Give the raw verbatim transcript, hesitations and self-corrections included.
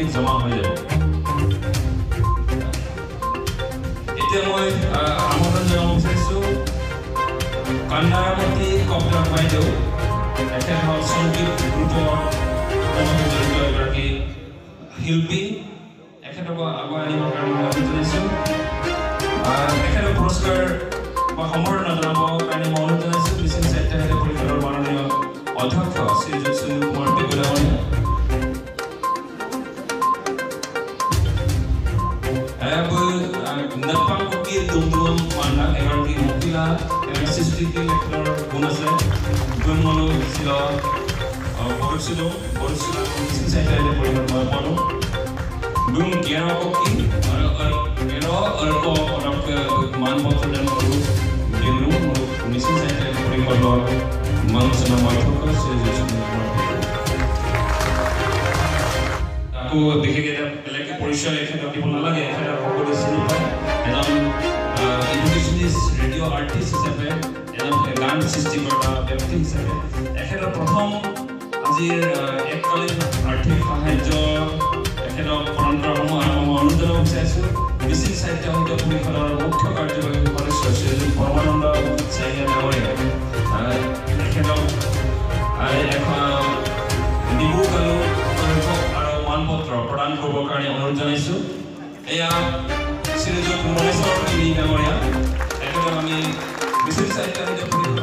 automatic জমা হৈ যাব এতিয়া মই আমন্ত্ৰণ জনাব বিচাৰিছোঁ কান্নাৰামতী কমলাক বাইদেউ এখেত হ'ল সংগীত গ্ৰুপৰ লগত জড়িত এগৰাকী শিল্পী এখেতক আগুৱাই আনিবৰ কাৰণে মই অনুৰোধ জনাইছোঁ এখেতৰ পুৰস্কাৰ বা সম্বৰ্ধনা জনাবৰ কাৰণে মই অনুৰোধ জনাইছোঁ মিচিং সাহিত্য পৰিষদৰ মাননীয় অধ্যক্ষ শ্ৰীযুত Sunil Kumar পেগুলামণি Nepang Koki Tumdum Mandak এগৰাকী মহিলা সৃষ্টিশীল লেখকৰ গুণ আছে গুণ মনো ছিল পৰিচিত পৰিচিত মিচিং সাহিত্য পৰিষদৰ মই পালোঁ গুণ জ্ঞান ককি জ্ঞান অল্প অলপ মানপত্ৰ দান কৰোঁ দিলোঁ মিচিং সাহিত্য পৰিষদৰ মানচনা অধ্যক্ষ শ্ৰীযুত সুনীল কুমাৰ আকৌ বিশেষ এটা বেলেগ পৰিচয় এখেতক দিব নালাগে এখেতক সকলোৱে চিনি পায় এজন ইণ্ডিজিনিয়াছ ৰেডিঅ' আৰ্টিষ্ট হিচাপে এজন গান সৃষ্টিকৰ্তা ব্যক্তি হিচাপে এখেতৰ প্ৰথম আজিৰ এককালীন আৰ্থিক সাহায্য এখেতক পৰম্পৰাসমূহ আৰু মই অনুৰোধ জনাব বিচাৰিছোঁ মিচিং সাহিত্য পৰিষদৰ মুখ্য কাৰ্যবাহী সদস্য শ্ৰীযুত পৰমানন্দ চাহিদা ডাঙৰীয়া এখেতক ডিব্ৰু কালো মানপত্ৰ প্ৰদান কৰিবৰ কাৰণে অনুৰোধ জনাইছোঁ এয়া শ্ৰীযুত মনেশ্বৰ পিলি ডাঙৰীয়া এখেতক আমি মিচিং সাহিত্য